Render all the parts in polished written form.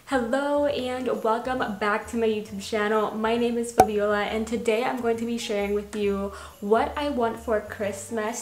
Hello and welcome back to my YouTube channel. My name is Fabiola and today I'm going to be sharing with you what I want for Christmas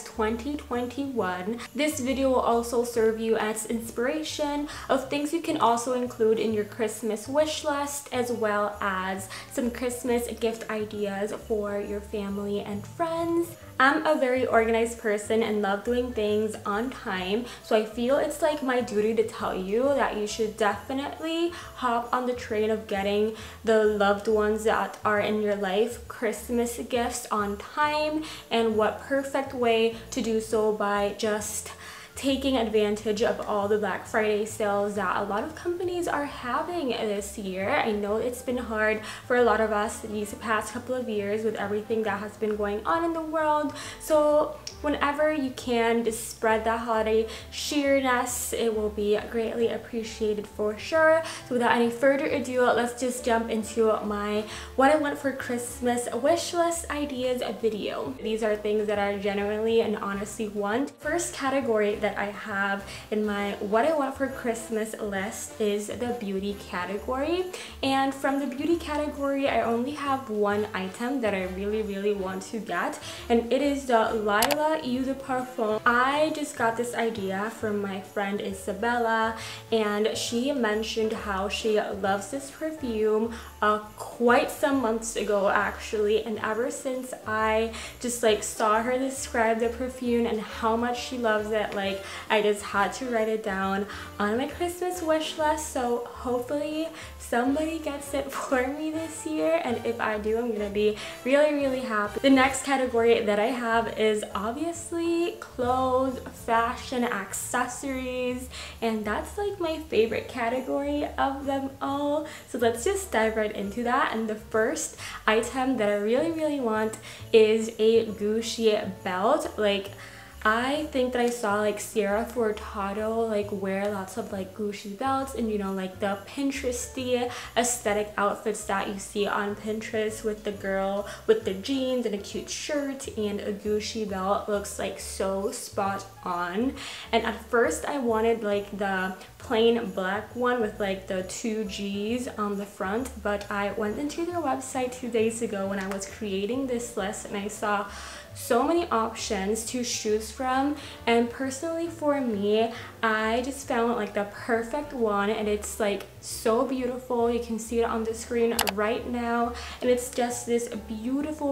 2021. This video will also serve you as inspiration of things you can also include in your Christmas wish list, as well as some Christmas gift ideas for your family and friends. I'm a very organized person and love doing things on time, so I feel it's like my duty to tell you that you should definitely hop on the train of getting the loved ones that are in your life Christmas gifts on time, and what perfect way to do so by just taking advantage of all the Black Friday sales that a lot of companies are having this year. I know it's been hard for a lot of us these past couple of years with everything that has been going on in the world, so whenever you can just spread that holiday cheeriness, it will be greatly appreciated for sure. So without any further ado, let's just jump into my what I want for Christmas wish list ideas video. These are things that I genuinely and honestly want. First category that I have in my what I want for Christmas list is the beauty category, and from the beauty category I only have one item that I really want to get, and it is the Lila Eau de Parfum. I just got this idea from my friend Isabella, and she mentioned how she loves this perfume quite some months ago actually, and ever since I just saw her describe the perfume and how much she loves it, I just had to write it down on my Christmas wish list. So hopefully somebody gets it for me this year, and if I do, I'm gonna be really happy. The next category that I have is obviously clothes, fashion, accessories, and that's my favorite category of them all. So let's just dive right into that. And the first item that I really want is a Gucci belt. I think that I saw Sierra Furtado wear lots of Gucci belts, and the Pinteresty aesthetic outfits that you see on Pinterest with the girl with the jeans and a cute shirt and a Gucci belt looks so spot on. And at first I wanted the plain black one with the two G's on the front, but I went into their website 2 days ago when I was creating this list, and I saw so many options to choose from, and personally for me I just found the perfect one, and it's so beautiful. You can see it on the screen right now, and it's just this beautiful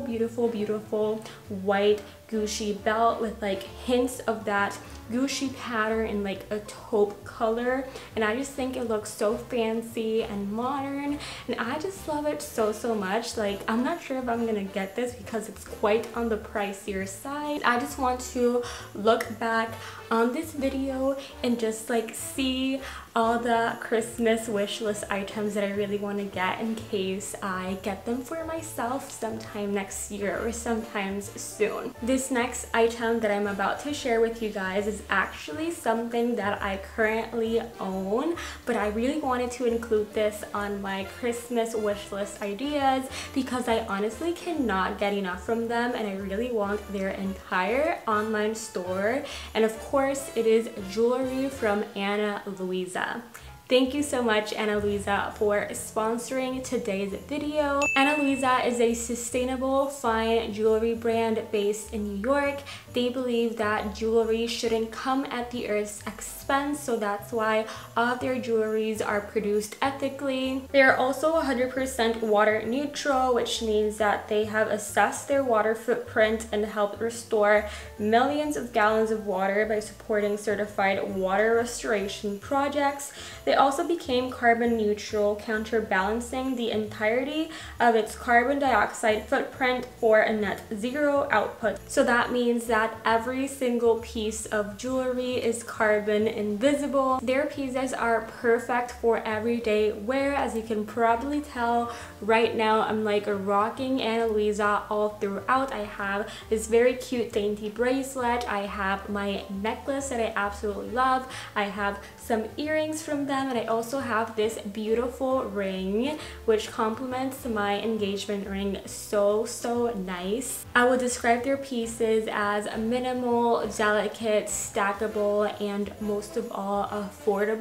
white Gucci belt with hints of that Gucci pattern in a taupe color, and I just think it looks so fancy and modern, and I just love it so much. I'm not sure if I'm gonna get this because it's quite on the pricier side. I just want to look back on this video and just see all the Christmas wish list items that I really want to get in case I get them for myself sometime next year or sometimes soon. This next item that I'm about to share with you guys is actually something that I currently own, but I really wanted to include this on my Christmas wish list ideas because I honestly cannot get enough from them, and I really want their entire online store. And of course it is jewelry from Ana Luisa. Thank you so much, Ana Luisa, for sponsoring today's video. Ana Luisa is a sustainable fine jewelry brand based in New York. They believe that jewelry shouldn't come at the earth's expense, so that's why all of their jewelries are produced ethically. They are also 100% water neutral, which means that they have assessed their water footprint and helped restore millions of gallons of water by supporting certified water restoration projects. They also became carbon neutral, counterbalancing the entirety of its carbon dioxide footprint for a net zero output. So that means that every single piece of jewelry is carbon invisible. Their pieces are perfect for everyday wear. As you can probably tell right now, I'm rocking Ana Luisa all throughout. I have this very cute dainty bracelet, I have my necklace that I absolutely love, I have some earrings from them, and I also have this beautiful ring which complements my engagement ring so nice. I would describe their pieces as minimal, delicate, stackable, and most of all affordable.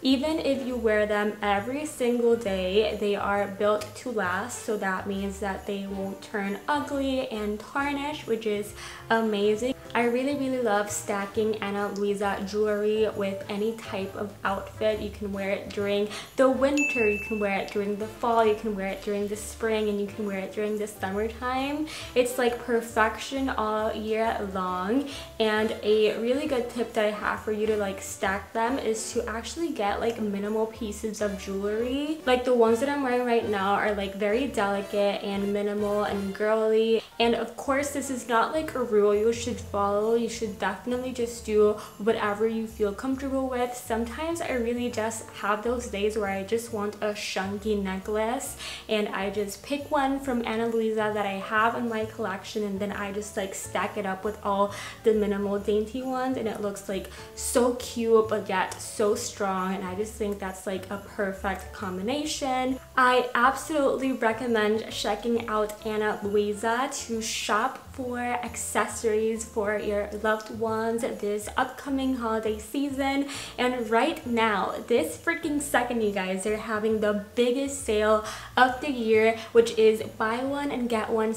Even if you wear them every single day, they are built to last, so that means that they won't turn ugly and tarnish, which is amazing. I really love stacking Ana Luisa jewelry with any type of outfit. You can wear it during the winter, you can wear it during the fall, you can wear it during the spring, and you can wear it during the summertime. It's like perfection all year long. And a really good tip that I have for you to like stack them is to actually get like minimal pieces of jewelry. Like the ones that I'm wearing right now are like very delicate and minimal and girly. And of course, this is not like a rule you should follow. You should definitely just do whatever you feel comfortable with. Sometimes I really just have those days where I just want a chunky necklace, and I just pick one from Ana Luisa that I have in my collection, and then I just like stack it up with all the minimal dainty ones, and it looks like so cute but yet so strong, and I just think that's like a perfect combination. I absolutely recommend checking out Ana Luisa to shop for accessories for your loved ones this upcoming holiday season. And right now, this freaking second, you guys, they're having the biggest sale of the year, which is buy one and get one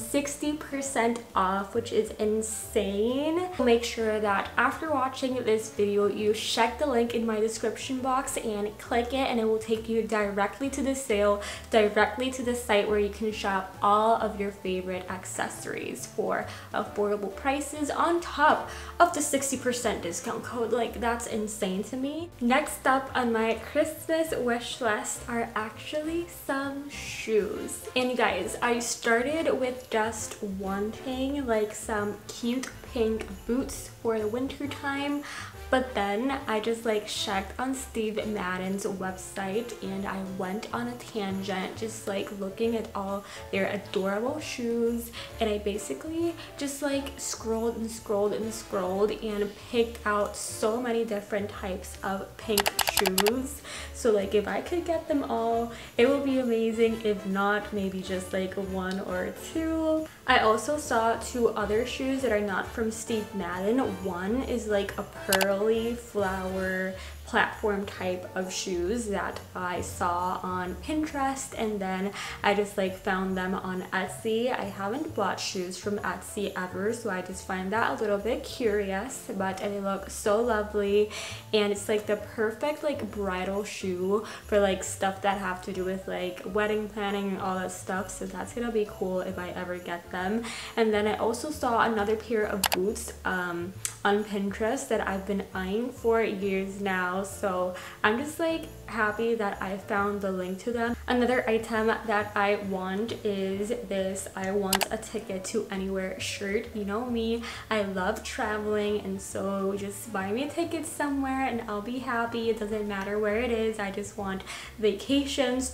60% off, which is insane. Make sure that after watching this video, you check the link in my description box and click it, and it will take you directly to the sale, directly to the site where you can shop all of your favorite accessories for affordable prices on top of the 60% discount code. Like, that's insane to me. Next up on my Christmas wish list are actually some shoes. And you guys, I started with just wanting like some cute pink boots for the winter time, but then I just like checked on Steve Madden's website and I went on a tangent just like looking at all their adorable shoes, and I basically just like scrolled and scrolled and scrolled and picked out so many different types of pink shoes. So like if I could get them all, it would be amazing. If not, maybe just like one or two. I also saw two other shoes that are not from Steve Madden. One is like a pearly flower platform type of shoes that I saw on Pinterest, and then I just like found them on Etsy. I haven't bought shoes from Etsy ever, so I just find that a little bit curious, but they look so lovely, and it's like the perfect like bridal shoe for like stuff that have to do with like wedding planning and all that stuff, so that's gonna be cool if I ever get them. And then I also saw another pair of boots on Pinterest that I've been eyeing for years now, so I'm just like happy that I found the link to them. Another item that I want is this I want a ticket to anywhere shirt. You know me, I love traveling, and so just buy me a ticket somewhere and I'll be happy. It doesn't matter where it is, I just want vacations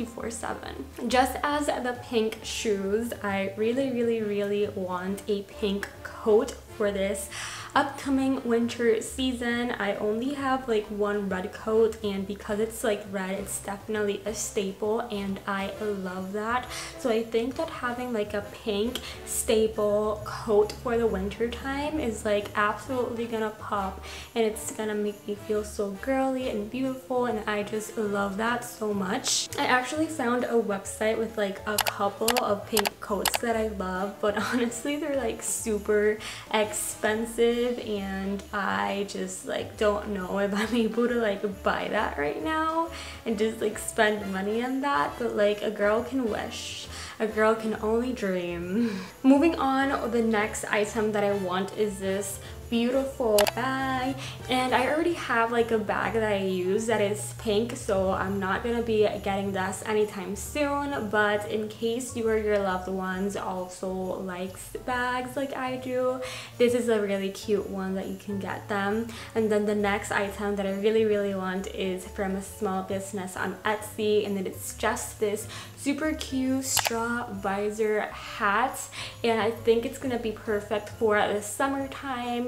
24/7. Just as the pink shoes, I really want a pink coat for this upcoming winter season. I only have like one red coat, and because it's like red, it's definitely a staple and I love that. So I think that having like a pink staple coat for the winter time is like absolutely gonna pop, and it's gonna make me feel so girly and beautiful, and I just love that so much. I actually found a website with like a couple of pink coats that I love, but honestly they're like super expensive, and I just like don't know if I'm able to like buy that right now and just like spend money on that, but like a girl can wish. A girl can only dream. Moving on, the next item that I want is this beautiful bag, and I already have like a bag that I use that is pink, so I'm not gonna be getting this anytime soon, but in case you or your loved ones also likes bags like I do, this is a really cute one that you can get them. And then the next item that I really want is from a small business on Etsy, and then it's just this super cute straw visor hat, and I think it's gonna be perfect for the summertime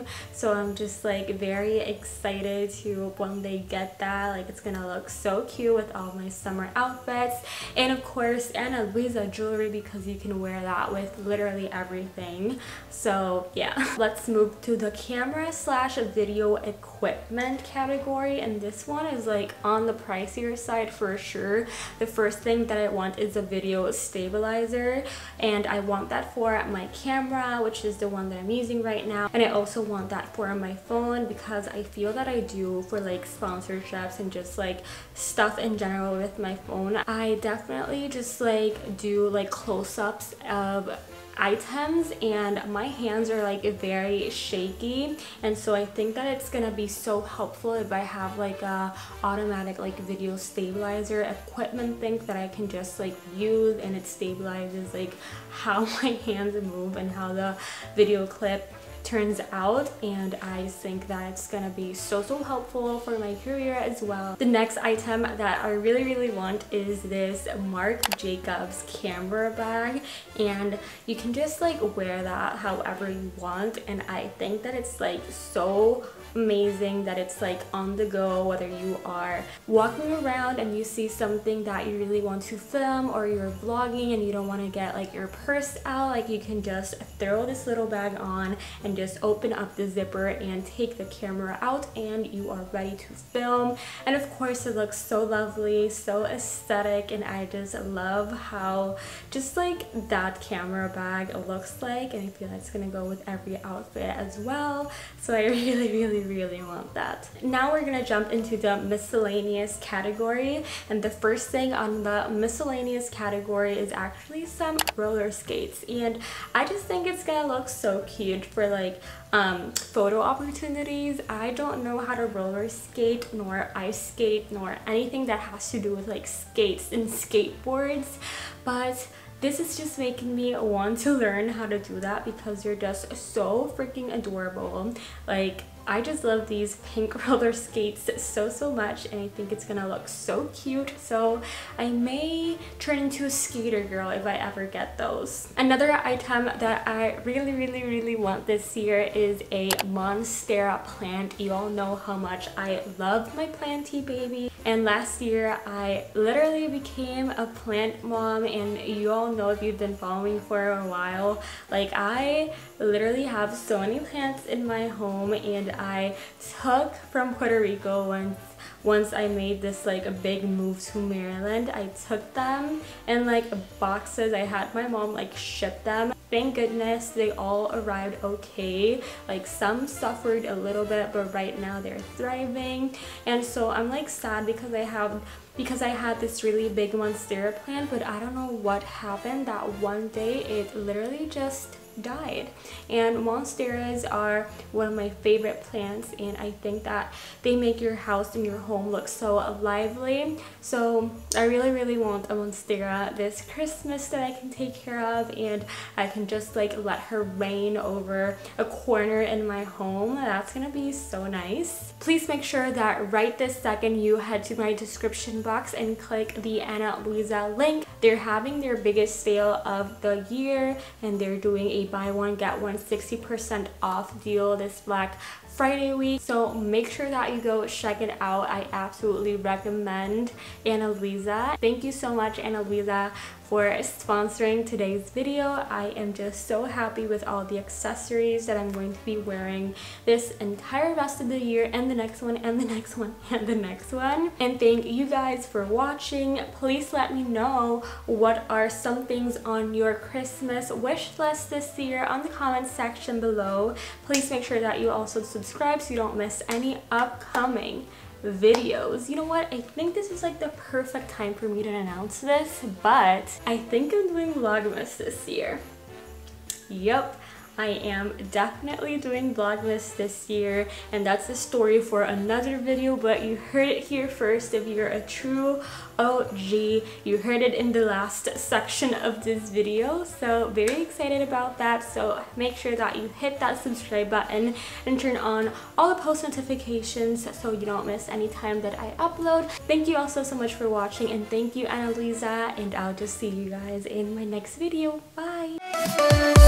so I'm just like very excited to one day get that. Like, it's gonna look so cute with all my summer outfits, and of course Ana Luisa jewelry, because you can wear that with literally everything. So yeah, let's move to the camera slash video equipment category, and this one is like on the pricier side for sure. The first thing that I want is a video stabilizer, and I want that for my camera, which is the one that I'm using right now, and I also want that for my phone because I feel that I do for like sponsorships and just like stuff in general with my phone. I definitely just like do like close-ups of items, and my hands are like very shaky, and so I think that it's gonna be so helpful if I have like a automatic like video stabilizer equipment thing that I can just like use, and it stabilizes like how my hands move and how the video clip turns out, and I just think that it's gonna be so helpful for my career as well. The next item that I really want is this Marc Jacobs camera bag, and you can just like wear that however you want, and I think that it's like so amazing that it's like on the go, whether you are walking around and you see something that you really want to film, or you're vlogging and you don't want to get like your purse out. Like, you can just throw this little bag on and just open up the zipper and take the camera out, and you are ready to film. And of course it looks so lovely, so aesthetic, and I just love how just like that camera bag looks like, and I feel like it's gonna go with every outfit as well. So I really want that. Now we're gonna jump into the miscellaneous category, and the first thing on the miscellaneous category is actually some roller skates, and I just think it's gonna look so cute for like photo opportunities. I don't know how to roller skate nor ice skate nor anything that has to do with like skates and skateboards, but this is just making me want to learn how to do that because they're just so freaking adorable. Like, I just love these pink roller skates so much, and I think it's gonna look so cute. So I may turn into a skater girl if I ever get those. Another item that I really want this year is a Monstera plant. You all know how much I love my planty baby, and last year I literally became a plant mom, and you all know if you've been following for a while, like I literally have so many plants in my home, and I took from Puerto Rico once I made this like a big move to Maryland. I took them in like boxes. I had my mom like ship them. Thank goodness they all arrived okay. Like, some suffered a little bit, but right now they're thriving. And so I'm like sad because I had this really big Monstera plant, but I don't know what happened that one day it literally just died. And Monsteras are one of my favorite plants, and I think that they make your house and your home look so lively. So I really want a Monstera this Christmas that I can take care of, and I can just like let her reign over a corner in my home. That's gonna be so nice. Please make sure that right this second you head to my description box and click the Ana Luisa link. They're having their biggest sale of the year, and they're doing a buy one get one 60% off deal this Black Friday week. So make sure that you go check it out. I absolutely recommend Ana Luisa. Thank you so much, Ana Luisa, for sponsoring today's video. I am just so happy with all the accessories that I'm going to be wearing this entire rest of the year, and the next one, and the next one, and the next one. And thank you guys for watching. Please let me know what are some things on your Christmas wish list this year on the comments section below. Please make sure that you also subscribe so you don't miss any upcoming videos. You know what, I think this is like the perfect time for me to announce this, but I think I'm doing Vlogmas this year. Yep, I am definitely doing Vlogmas this year, and that's a story for another video, but you heard it here first. If you're a true OG, you heard it in the last section of this video. So very excited about that. So make sure that you hit that subscribe button and turn on all the post notifications so you don't miss any time that I upload. Thank you all so much for watching, and thank you, Ana Luisa, and I'll just see you guys in my next video. Bye!